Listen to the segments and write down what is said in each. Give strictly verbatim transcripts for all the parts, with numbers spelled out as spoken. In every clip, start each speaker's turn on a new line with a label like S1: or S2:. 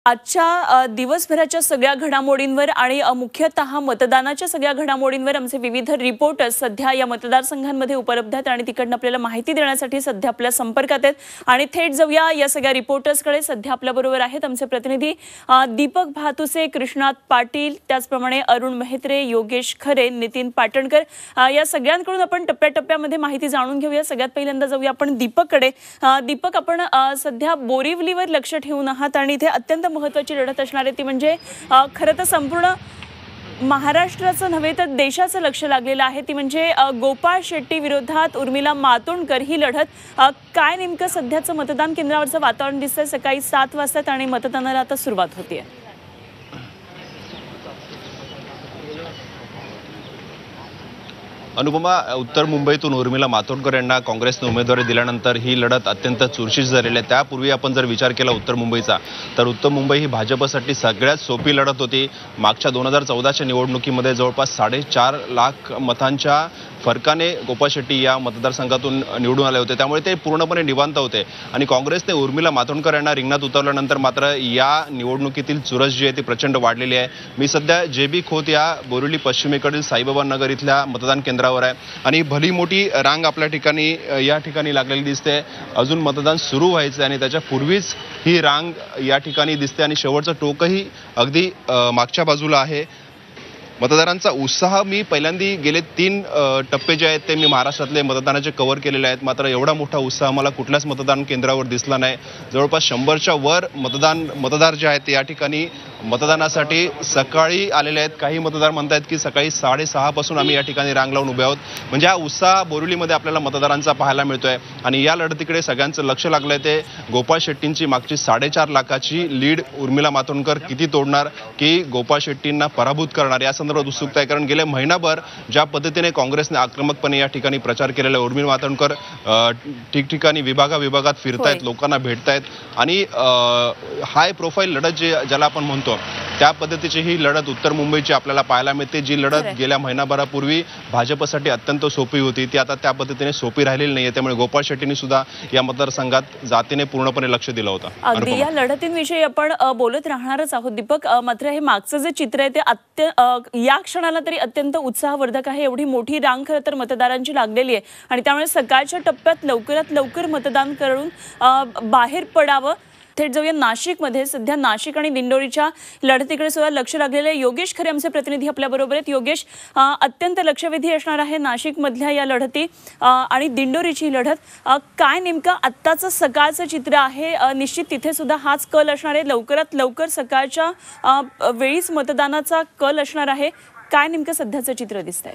S1: आजच्या दिवसभराच्या सगळ्या घडामोडींवर आणि मुख्यतः मतदानाच्या सगळ्या घडामोडींवर आमचे विविध रिपोर्टर्स सध्या या मतदारसंघांमध्ये उपलब्ध आहेत आणि तिकडनं आपल्याला माहिती देण्यासाठी सध्या आपल्या संपर्कात आहेत आणि थेट जाऊया या सगळ्या रिपोर्टर्सकडे। सध्या आपल्या बरोबर आहेत आमचे प्रतिनिधी दीपक भातुसे, कृष्णात पाटील, त्याचप्रमाणे अरुण मेहत्रे, योगेश खरे, नितीन पाटणकर, या सगळ्यांकडून आपण टप्प्याटप्प्यामध्ये माहिती जाणून घेऊया। सगळ्यात पहिल्यांदा जाऊया आपण दीपककडे। दीपक, आपण सध्या बोरिवलीवर लक्ष ठेवून आहात आणि इथे अत्यंत महत्त्वाची लढत असणार आहे ती म्हणजे खरं तर संपूर्ण महाराष्ट्राचं नव्हे तर देशाचं लक्ष लागलेलं आहे ती म्हणजे गोपाळ शेट्टी विरोधात उर्मिला मातोंडकर ही लढत। काय नेमकं सध्याचं मतदान केंद्रावरचं वातावरण दिसतंय? सकाळी सात वाजता आणि मतदानाला आता सुरुवात होतीये।
S2: अनुपमा, उत्तर मुंबईतून उर्मिला मातोंडकर यांना काँग्रेसने उमेदवारी दिल्यानंतर ही लढत अत्यंत चुरशीची झालेली आहे। त्यापूर्वी आपण जर विचार केला उत्तर मुंबईचा तर उत्तर मुंबई ही भाजपसाठी सगळ्यात सोपी लढत होती। मागच्या दोन हजार चौदाच्या निवडणुकीमध्ये जवळपास साडेचार लाख मतांच्या फरकाने गोपाळ शेट्टी या मतदारसंघातून निवडून आले होते, त्यामुळे ते पूर्णपणे निवांत होते आणि काँग्रेसने उर्मिला मातोंडकर यांना रिंगणात उतरल्यानंतर मात्र या निवडणुकीतील चुरस जी आहे ती प्रचंड वाढलेली आहे। मी सध्या जे बी खोत या बोरिवली पश्चिमेकडील साईबाबा नगर इथल्या मतदान केंद्रावर आहे आणि भली मोठी रांग आपल्या ठिकाणी या ठिकाणी लागलेली दिसते। अजून मतदान सुरू व्हायचं आणि त्याच्या पूर्वीच ही रांग या ठिकाणी दिसते आणि शेवटचं टोकही अगदी मागच्या बाजूला आहे। मतदारांचा उत्साह मी पहिल्यांदा गेले तीन टप्पे जे आहेत ते मी महाराष्ट्रातले मतदानाचे कव्हर केलेले आहेत, मात्र एवढा मोठा उत्साह मला कुठल्याच मतदान केंद्रावर दिसला नाही। जवळपास शंभरच्या वर मतदान मतदार जे आहेत ते या ठिकाणी मतदानासाठी सकाळी आलेले आहेत। काही मतदार म्हणतात की सकाळी साडेसहा पासून आम्ही या ठिकाणी रांग लावून उभे आहोत। म्हणजे हा उत्साह बोरिवलीमध्ये आपल्याला मतदारांचा पाहायला मिळतोय आणि या लढतीकडे सगळ्यांचं लक्ष लागलंय ते गोपाळ शेट्टींची मागची साडेचार लाखाची लीड उर्मिला मातोंडकर किती तोडणार, की गोपाळ शेट्टींना पराभूत करणार या संदर्भात उत्सुकता आहे। कारण गेले महिनाभर ज्या पद्धतीने काँग्रेसने आक्रमकपणे या ठिकाणी प्रचार केलेला आहे, उर्मिला मातोंडकर ठिकठिकाणी विभागा विभागात फिरतायत, लोकांना भेटतायत आणि हाय प्रोफाईल लढत जे ज्याला आपण म्हणतो त्या पद्धतीची ही लढत उत्तर मुंबईची आपल्याला पाहायला मिळते। जी लढत गेल्या महिनाभरापूर्वी भाजपसाठी अत्यंत सोपी होती ती आता त्या पद्धतीने सोपी राहिलेली नाहीये, त्यामुळे गोपाळ शेट्टींनी सुद्धा या मतदारसंघात जातीने पूर्णपणे लक्ष दिलं होतं।
S1: अगदी या लढतींविषयी आपण बोलत राहणारच आहोत दीपक, मात्र हे मागचं जे चित्र आहे ते अत्य या क्षणाला तरी अत्यंत उत्साहवर्धक आहे। एवढी मोठी रांग खरं तर मतदारांची लागलेली आहे आणि त्यामुळे सकाळच्या टप्प्यात लवकरात लवकर मतदान करून बाहेर पडावं। थेट जाऊया नाशिकमध्ये। सध्या नाशिक आणि दिंडोरीच्या लढतीकडे सुद्धा लक्ष लागलेले योगेश खरे आमचे प्रतिनिधी आपल्या बरोबर आहेत। योगेश, अत्यंत लक्षवेधी असणार आहे नाशिकमधल्या या लढती आणि दिंडोरीची लढत। काय नेमकं आत्ताचं सकाळचं चित्र आहे? निश्चित तिथे सुद्धा हाच कल असणार आहे, लवकरात लवकर सकाळच्या वेळीच मतदानाचा कल असणार आहे। काय नेमकं सध्याचं चित्र दिसतंय?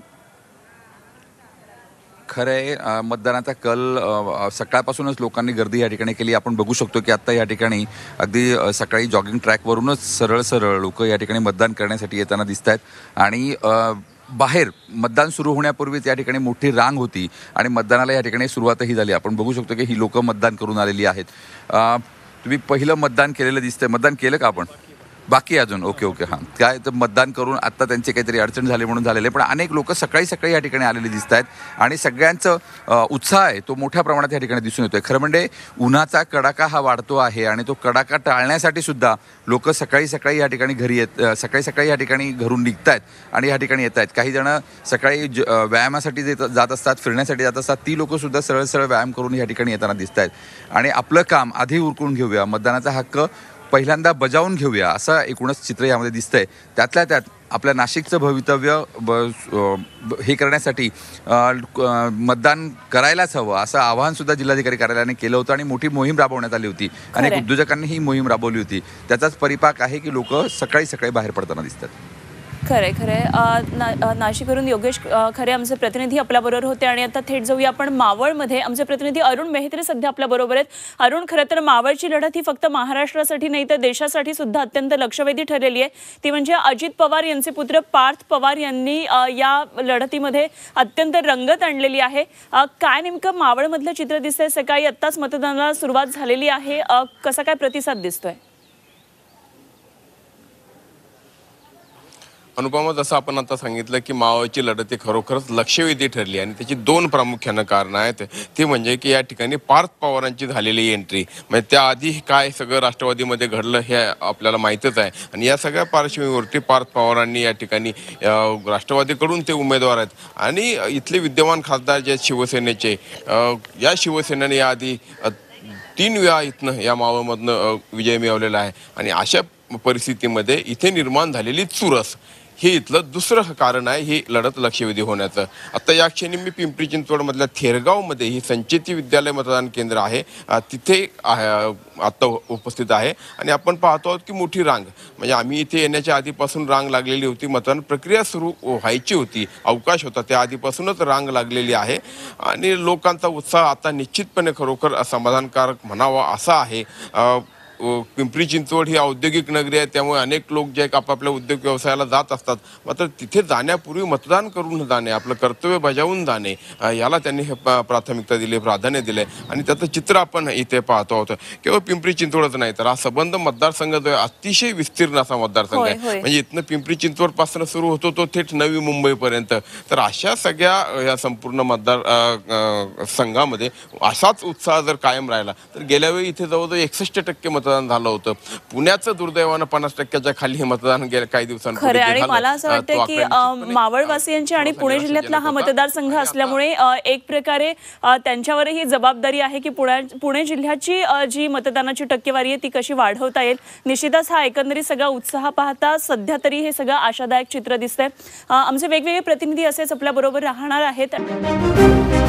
S3: खरे मतदानाचा कल सकाळपासूनच लोकांनी गर्दी या ठिकाणी केली। आपण बघू शकतो की आता या ठिकाणी अगदी सकाळी जॉगिंग ट्रॅकवरूनच सरळ सरळ लोक या ठिकाणी मतदान करण्यासाठी येताना दिसत आहेत आणि बाहेर मतदान सुरू होण्यापूर्वीच या ठिकाणी मोठी रांग होती आणि मतदानाला या ठिकाणी सुरुवातही झाली। आपण बघू शकतो की ही लोक मतदान करून आलेली आहेत। तुम्ही पहिलं मतदान केलेलं दिसतंय, मतदान केलं का आपण? बाकी अजून? ओके ओके हां, काय तर मतदान करून आत्ता त्यांची काहीतरी अडचण झाली म्हणून झालेले, पण अनेक लोक सकाळी सकाळी या ठिकाणी आलेली दिसत आहेत आणि सगळ्यांचं उत्साह आहे तो मोठ्या प्रमाणात या ठिकाणी दिसून येतोय। खरं म्हणजे उन्हाचा कडाका हा वाढतो आहे आणि तो कडाका टाळण्यासाठी सुद्धा लोक सकाळी सकाळी या ठिकाणी घरी येत सकाळी सकाळी या ठिकाणी घरून निघत आहेत आणि या ठिकाणी येत आहेत। काही जण सकाळी व्यायामासाठी जे जात असतात, फिरण्यासाठी जात असतात, ती लोक सुद्धा सरळ सरळ व्यायाम करून या ठिकाणी येताना दिसत आहेत आणि आपलं काम आधी उरकून घेऊया, मतदानाचा हक्क पहिल्यांदा बजावून घेऊया असं एकूणच चित्र यामध्ये दिसतंय। त्यातल्या त्यात आपल्या नाशिकचं भवितव्य हे करण्यासाठी मतदान करायलाच हवं असं आवाहन सुद्धा जिल्हाधिकारी कार्यालयाने केलं होतं आणि मोठी मोहीम राबवण्यात आली होती। अनेक उद्योजकांनी ही मोहीम राबवली होती, त्याचाच परिपाक आहे की लोक सकाळी सकाळी बाहेर पडताना दिसतात।
S1: खरे खरे ना नाशिकवरून योगेश खरे आमचे प्रतिनिधी आपल्याबरोबर होते आणि आता थेट जाऊया आपण मावळमध्ये। आमचे प्रतिनिधी अरुण मेहत्रे सध्या आपल्याबरोबर आहेत। अरुण, खरं तर मावळची लढत ही फक्त महाराष्ट्रासाठी नाही तर देशासाठी सुद्धा अत्यंत लक्षवेधी ठरलेली आहे, ती म्हणजे अजित पवार यांचे पुत्र पार्थ पवार यांनी या लढतीमध्ये अत्यंत रंगत आणलेली आहे। काय नेमकं मावळमधलं चित्र दिसतंय? सकाळी आत्ताच मतदानाला सुरुवात झालेली आहे, कसा काय प्रतिसाद दिसतोय?
S4: अनुपमा, जसं आपण आता सांगितलं की मावळची लढत ही खरोखरच लक्षवेधी ठरली आणि त्याची दोन प्रामुख्यानं कारणं आहेत. ती म्हणजे की या ठिकाणी पार्थ पवारांची झालेली एंट्री, म्हणजे त्याआधी काय सगळं राष्ट्रवादीमध्ये घडलं हे आपल्याला माहीतच आहे. आणि या सगळ्या पार्श्वभूमीवरती पार्थ पवारांनी या ठिकाणी राष्ट्रवादीकडून ते उमेदवार आहेत आणि इथले विद्यमान खासदार जे आहेत शिवसेनेचे, या शिवसेनेने याआधी तीन वेळा इथनं या मावळमधनं विजय मिळवलेला आहे. आणि अशा परिस्थितीमध्ये इथे निर्माण झालेली चुरस हे इथलं दुसरं कारण आहे ही लढत लक्षवेधी होण्याचं. आता या क्षणी मी पिंपरी चिंचवडमधल्या थेरगावमध्ये ही संचेती विद्यालय मतदान केंद्र आहे, तिथे आता उपस्थित आहे आणि आपण पाहतो आहोत की मोठी रांग, म्हणजे आम्ही इथे येण्याच्या आधीपासून रांग लागलेली होती. मतदान प्रक्रिया सुरू व्हायची होती, अवकाश होता, त्या आधीपासूनच रांग लागलेली आहे आणि लोकांचा उत्साह आता निश्चितपणे खरोखर समाधानकारक म्हणावा असा आहे. पिंपरी चिंचवड ही औद्योगिक नगरी आहे, त्यामुळे अनेक लोक जे आपापल्या उद्योग व्यवसायाला जात असतात, मात्र तिथे जाण्यापूर्वी मतदान करून जाणे, आपलं कर्तव्य बजावून जाणे, याला त्यांनी हे प्राथमिकता दिली, प्राधान्य दिले. आणि त्याचं चित्र आपण इथे पाहतो आहोत. केवळ पिंपरी चिंचवडच नाही तर हा संबंध मतदारसंघ जो आहे अतिशय विस्तीर्ण असा मतदारसंघ आहे, म्हणजे इथनं पिंपरी चिंचवड पासून सुरू होतो तो थेट नवी मुंबईपर्यंत. तर अशा सगळ्या या संपूर्ण मतदार संघामध्ये असाच उत्साह जर कायम राहिला तर गेल्या वेळी इथे जवळजवळ एकसष्ट टक्के मतदान झालं होतं. पुण्याचं दुर्दैवानं पन्नास टक्क्याच्या खाली हे मतदान गेल्या काही दिवसांपूर्वी
S1: खरं. आणि मला असं वाटतं की मावळवासियांची आणि पुणे जिल्ह्यातला हा मतदारसंघ असल्यामुळे एक प्रकारे त्यांच्यावरही जबाबदारी आहे की पुण्या पुणे जिल्ह्याची जी मतदानाची टक्केवारी आहे ती कशी वाढवता येईल. निश्चितच हा एकंदरीत सगळा उत्साह पाहता सध्या तरी हे सगळं आशादायक चित्र दिसतंय. आमचे वेगवेगळे प्रतिनिधी असेच आपल्या बरोबर राहणार आहेत.